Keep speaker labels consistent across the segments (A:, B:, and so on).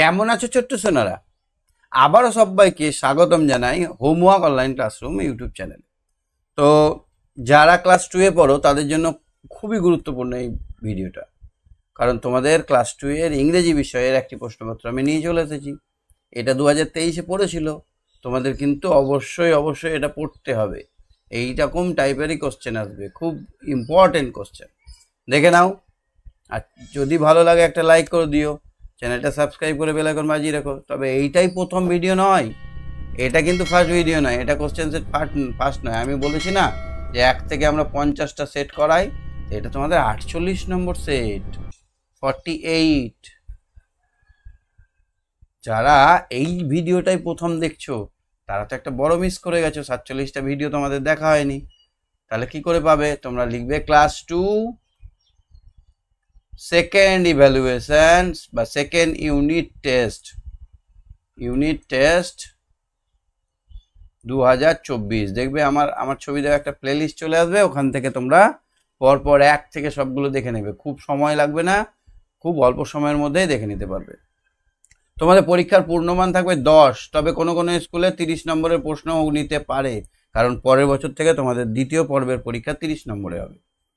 A: কেমন আছো ছোট্ট সোনারা? আবারও সবাইকে স্বাগতম জানাই হোমওয়ার্ক অনলাইন ক্লাসরুম ইউটিউব চ্যানেলে। তো যারা ক্লাস 2 এ পড়ো তাদের জন্য খুবই গুরুত্বপূর্ণ এই ভিডিওটা, কারণ তোমাদের ক্লাস 2 এর ইংরেজি বিষয়ের একটি প্রশ্নপত্র আমি নিয়ে চলে এসেছি। এটা 2023-এ পড়েছিল, তোমাদের কিন্তু অবশ্যই এটা পড়তে হবে। এইরকম টাইপেরই কোশ্চেন আসবে, খুব ইম্পর্টেন্ট কোশ্চেন। দেখে নাও, আর যদি ভালো লাগে একটা লাইক করে দিও, চ্যানেলটা সাবস্ক্রাইব করে বেল আইকন বাজিয়ে রাখো। তবে এইটাই প্রথম ভিডিও নয়, এটা কিন্তু ফার্স্ট ভিডিও নয়, এটা কোশ্চেন সেট ফার্স্ট নয়। আমি বলেছি না যে 1 থেকে আমরা 50টা সেট করাই, এটা তোমাদের 48 নম্বর সেট, 48। যারা এই ভিডিওটাই প্রথম দেখছো তারা তো একটা বড় মিস করে গেছো, 47টা ভিডিও তোমাদের দেখা হয়নি। তাহলে কি করে পাবে? তোমরা লিখবে ক্লাস 2 সেকেন্ড ইভ্যালুয়েশন বা সেকেন্ড ইউনিট টেস্ট 2024। দেখবে আমার ছবি দেওয়া একটা প্লেলিস্ট চলে আসবে, ওখান থেকে তোমরা পরপর 1 থেকে সবগুলো দেখে নেবে। খুব সময় লাগবে না, খুব অল্প সময়ের মধ্যেই দেখে নিতে পারবে। তোমাদের পরীক্ষার পূর্ণমান থাকবে 10, তবে কোনো স্কুলে 30 নম্বরের প্রশ্ন নিতে পারে, কারণ পরের বছর থেকে তোমাদের দ্বিতীয় পর্বের পরীক্ষা 30 নম্বরে হবে।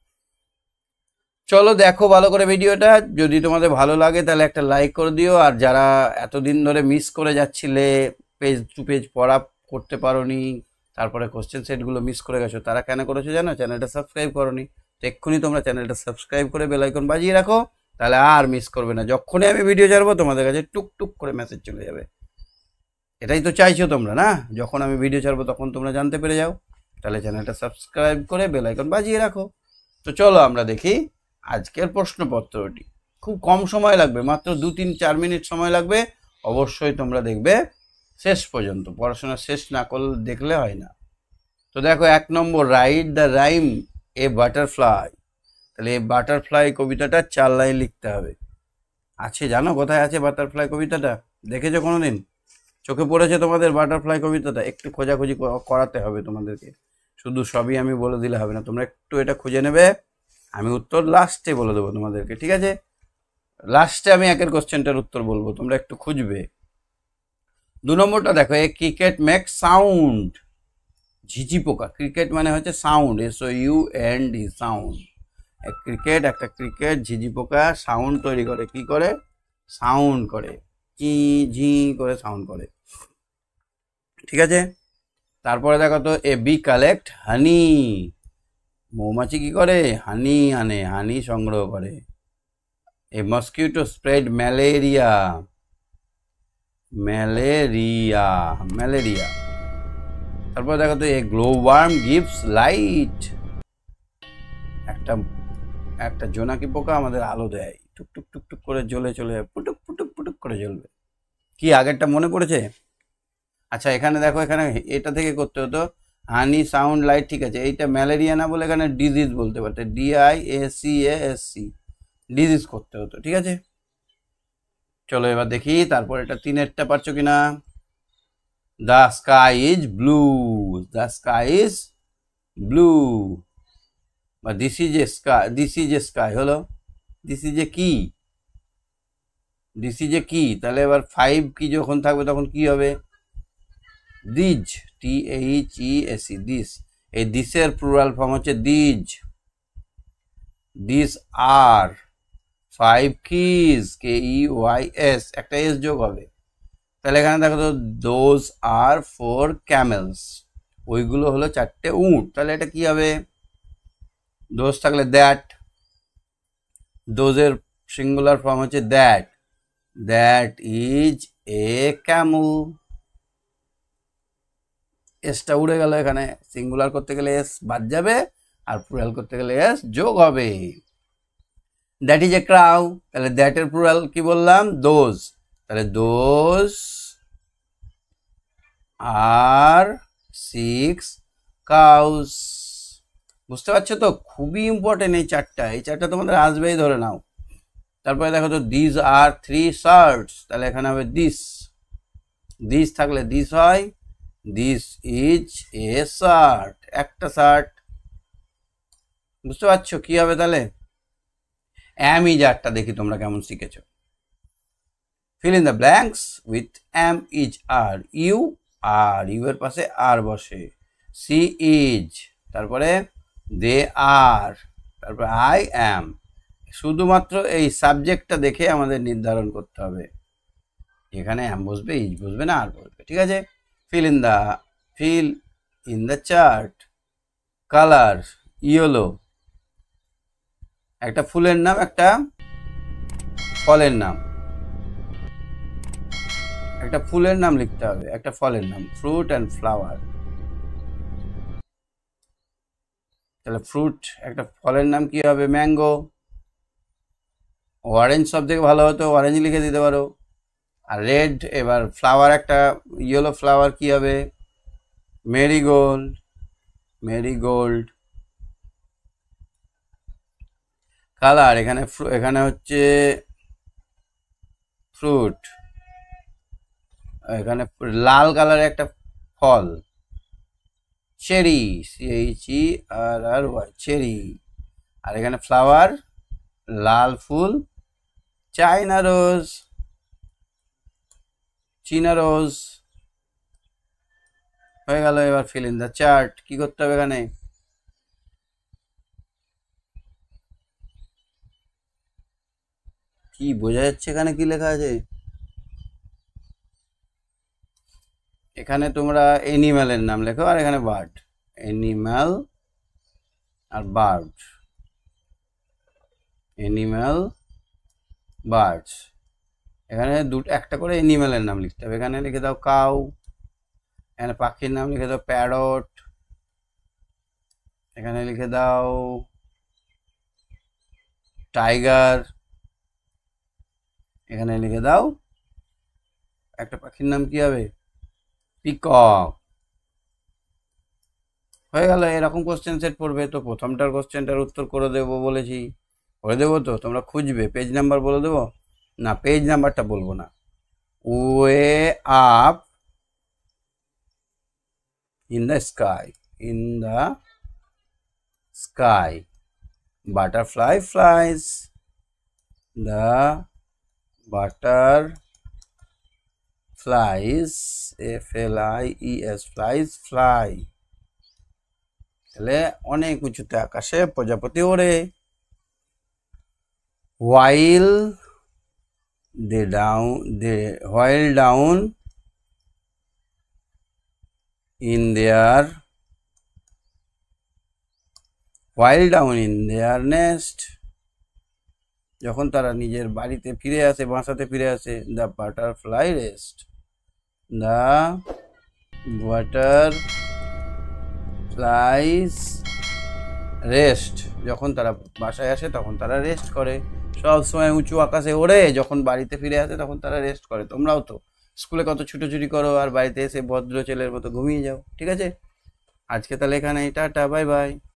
A: চলো দেখো ভালো করে ভিডিওটা, যদি তোমাদের ভালো লাগে তাহলে একটা লাইক করে দিও। আর যারা এতদিন ধরে মিস করে যাচ্ছিলে, পেজ টু পেজ পড়া করতে পারোনি, তারপরে কোশ্চেন সেটগুলো মিস করে গেছো, তারা কেন করেছো জানো? চ্যানেলটা সাবস্ক্রাইব করোনি। তো এক্ষুনি তোমরা চ্যানেলটা সাবস্ক্রাইব করে বেল আইকন বাজিয়ে রাখো, তাহলে আর মিস করবে না। যখনই আমি ভিডিও ছাড়বো তোমাদের কাছে টুকটুক করে মেসেজ চলে যাবে। এটাই তো চাইছো তোমরা না, যখন আমি ভিডিও ছাড়বো তখন তোমরা জানতে পেরে যাও। তাহলে চ্যানেলটা সাবস্ক্রাইব করে বেল আইকন বাজিয়ে রাখো। তো চলো আমরা দেখি আজকের প্রশ্নপত্রটি। খুব কম সময় লাগবে, মাত্র 2-3-4 মিনিট সময় লাগবে। অবশ্যই তোমরা দেখবে শেষ পর্যন্ত, পড়াশোনা শেষ না করলে দেখলে হয় না। তো দেখো 1 number, write the rhyme a butterfly. তাহলে এই বাটারফ্লাই কবিতাটা 4 লাইন লিখতে হবে। আছে, জানো কোথায় আছে বাটারফ্লাই কবিতাটা? দেখেছো কোনোদিন? চোখে পড়েছে তোমাদের বাটারফ্লাই কবিতাটা? একটু খোঁজাখুঁজি করাতে হবে তোমাদেরকে, শুধু সবই আমি বলে দিলে হবে না, তোমরা একটু এটা খুঁজে নেবে। আমি উত্তর লাস্টে বলে দেবো তোমাদেরকে, ঠিক আছে? লাস্টে আমি একের কোশ্চেনটার উত্তর বলবো, তোমরা একটু খুঁজবে। 2 নম্বরটা দেখো, এ ক্রিকেট মেক সাউন্ড। ঝিঝি পোকা, ক্রিকেট মানে হচ্ছে সাউন্ড, SOUND সাউন্ড। একটা ক্রিকেট ঝিঝি পোকা সাউন্ড তৈরি করে। কি করে? সাউন্ড করে, চি ঝি করে সাউন্ড করে, ঠিক আছে? তারপরে দেখো তো, এ বি কালেক্ট হানি। মৌমাছি কি করে? হানি আনে, হানি সংগ্রহ করে। A mosquito spread malaria. তারপর দেখো তো, a glow worm gives light. একটা জোনাকি পোকা আমাদের আলো দেয়, টুকটুক টুকটুক করে জ্বলে চলে যায়, পুটুক পুটুক পুটুক করে জ্বলবে। কি আগেরটা মনে পড়েছে? আচ্ছা এখানে দেখো, এখানে এটা থেকে করতে হতো হানি সাউন্ড লাইট, ঠিক আছে? এইটা ম্যালেরিয়া না বলে এখানে ডিজিজ বলতে পারতে, DIACASC, ডিজিজ করতে হতো, ঠিক আছে? চলো এবার দেখি তারপর এটা 3-এরটা পারছো কিনা। দ্য স্কাই ইজ ব্লু, বা দিস ইজ এ স্কাই হলো, দিস ইজ এ কি। তাহলে এবার 5 কি যখন থাকবে তখন কি হবে? These, THESE, these. এই দিসের প্লুরাল ফর্ম হচ্ছে দিস আর 5 কিজ, KEYS, একটা এস যোগ হবে। তাহলে এখানে দেখো তো, দোজ আর 4 ক্যামেলস, ওইগুলো হলো 4টে উট। তাহলে এটা কি হবে? দোজ থাকলে দ্যাট, দোজের সিঙ্গুলার ফর্ম হচ্ছে দ্যাট ইজ এ ক্যামেল। এসটা উড়ে গেল, এখানে সিঙ্গুলার করতে গেলে এস বাদ যাবে, আর প্লুরাল করতে গেলে এস যোগ হবে। দ্যাট ইজ এ ক্রাউ, তাহলে দ্যাটের প্লুরাল কি বললাম? দোজ। তাহলে দোজ আর 6 কাউস। বুঝতে পারছো তো? খুবই ইম্পর্টেন্ট এই চারটা তোমাদের আসবেই, ধরে নাও। তারপরে দেখো তো, দিস আর 3 শার্টস, তাহলে এখানে হবে দিস থাকলে দিস হয়, দিস ইজ এ শার্ট, একটা শার্ট। বুঝতে পারছো কি হবে? তাহলে অ্যামিজারটা দেখি তোমরা কেমন শিখেছো। Fill in the blanks with am is are, you are, you এর পাশে আর বসে, সি ইজ, তারপরে দে আর, তারপরে আই অ্যাম। শুধুমাত্র এই সাবজেক্টটা দেখে আমাদের নির্ধারণ করতে হবে, এখানে অ্যাম বসবে, ইজ বসবে না আর বসবে, ঠিক আছে। Fill in the chart, colour yellow, একটা ফুলের নাম একটা ফলের নাম, একটা ফুলের নাম লিখতে হবে, একটা ফলের নাম, ফ্রুট অ্যান্ড ফ্লাওয়ার। তাহলে ফ্রুট, একটা ফলের নাম কি হবে? ম্যাঙ্গো। অরেঞ্জ সব থেকে ভালো হতো, অরেঞ্জ লিখে দিতে পারো। আর রেড, এবার ফ্লাওয়ার, একটা ইয়েলো ফ্লাওয়ার কি হবে? Marigold, marigold. কালার, এখানে হচ্ছে ফ্রুট, এখানে লাল কালারের একটা ফল, চেরি, CHERRY, চেরি। আর এখানে ফ্লাওয়ার, লাল ফুল, চাইনা রোজ, চীনা রোজ। হয়ে গেল। এবার ফিল ইন দ্য চার্ট, কি করতে হবে এখানে? কি বোঝা যাচ্ছে এখানে কি লেখা আছে? এখানে তোমরা এনিম্যালের নাম লেখো, আর এখানে বার্ড, এনিম্যাল আর বার্ড, এনিম্যাল বার্ডস। এখানে একটা করে এনিম্যালের নাম লিখতে হবে। এখানে লিখে দাও কাউ, এখানে পাখির নাম লিখে দাও প্যারট, এখানে লিখে দাও টাইগার, এখানে লিখে দাও একটা পাখির নাম কি হবে? পিকক। হয়ে গেল। এরকম কোশ্চেন সেট পড়বে। তো প্রথমটার কোশ্চেনটার উত্তর করে দেবো বলেছি, করে দেবো। তো তোমরা খুঁজবে, পেজ নাম্বার বলে দেবো না, পেজ নাম্বারটা বলবো না। Way up in the sky, in the sky, butterfly flies, the butter flies, FLIES, flies, fly. তাহলে অনেক উঁচুতে আকাশে প্রজাপতি ওড়ে। while down in their nest, যখন তারা নিজের বাড়িতে ফিরে আসে, বাসাতে ফিরে আসে, the butterfly rest, the butterflies rest. যখন তারা বাসায় আসে তখন তারা রেস্ট করে। সব সময় উঁচু আকাশে ওড়ে, যখন বাড়িতে ফিরে আসে তখন তারা রেস্ট করে। তোমরাও তো স্কুলে কত ছুটোছুটি করো, আর বাড়িতে এসে ভদ্র ছেলের মতো ঘুমিয়ে যাও, ঠিক আছে। আজকে তাহলে এখানে, টাটা, বাই বাই।